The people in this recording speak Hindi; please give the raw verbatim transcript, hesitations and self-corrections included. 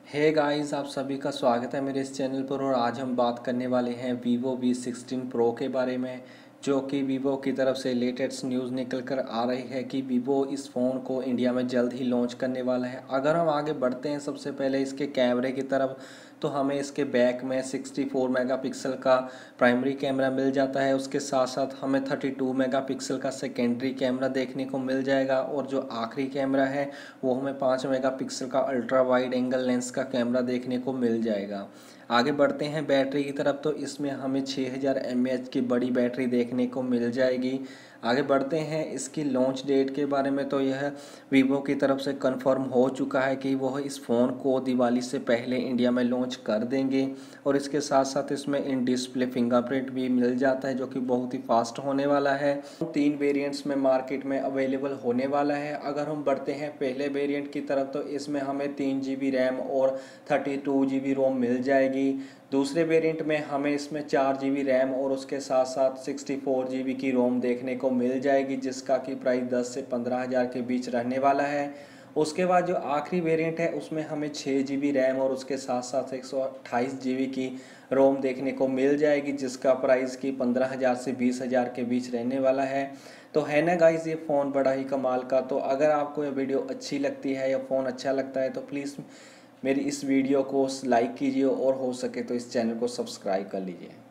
हे गाइस, आप सभी का स्वागत है मेरे इस चैनल पर। और आज हम बात करने वाले हैं वीवो वी सिक्सटीन प्रो के बारे में, जो कि वीवो की तरफ से लेटेस्ट न्यूज़ निकल कर आ रही है कि वीवो इस फ़ोन को इंडिया में जल्द ही लॉन्च करने वाला है। अगर हम आगे बढ़ते हैं सबसे पहले इसके कैमरे की तरफ, तो हमें इसके बैक में सिक्सटी फोर मेगापिक्सल का प्राइमरी कैमरा मिल जाता है। उसके साथ साथ हमें थर्टी टू मेगापिक्सल का सेकेंडरी कैमरा देखने को मिल जाएगा, और जो आखिरी कैमरा है वो हमें पाँच मेगापिक्सल का अल्ट्रा वाइड एंगल लेंस का कैमरा देखने को मिल जाएगा। आगे बढ़ते हैं बैटरी की तरफ, तो इसमें हमें छः हज़ार एम ए एच की बड़ी बैटरी देखने को मिल जाएगी। आगे बढ़ते हैं इसकी लॉन्च डेट के बारे में, तो यह वीवो की तरफ से कंफर्म हो चुका है कि वह इस फ़ोन को दिवाली से पहले इंडिया में लॉन्च कर देंगे। और इसके साथ साथ इसमें इन डिस्प्ले फिंगरप्रिंट भी मिल जाता है, जो कि बहुत ही फास्ट होने वाला है। तीन वेरिएंट्स में मार्केट में अवेलेबल होने वाला है। अगर हम बढ़ते हैं पहले वेरिएंट की तरफ, तो इसमें हमें तीन जी बी रैम और thirty two G B ROM मिल जाएगी। दूसरे वेरिएंट में हमें इसमें चार जी बी रैम और उसके साथ साथ सिक्सटी फोर जी बी की रोम देखने को मिल जाएगी, जिसका कि प्राइस दस से पंद्रह हज़ार के बीच रहने वाला है। उसके बाद जो आखिरी वेरिएंट है उसमें हमें छः जी बी रैम और उसके साथ साथ एक सौ अट्ठाईस जी बी की रोम देखने को मिल जाएगी, जिसका प्राइस की पंद्रह हज़ार से बीस हज़ार के बीच रहने वाला है। तो है ना गाइस, ये फ़ोन बड़ा ही कमाल का। तो अगर आपको ये वीडियो अच्छी लगती है या फ़ोन अच्छा लगता है, तो प्लीज़ मेरी इस वीडियो को लाइक कीजिए और हो सके तो इस चैनल को सब्सक्राइब कर लीजिए।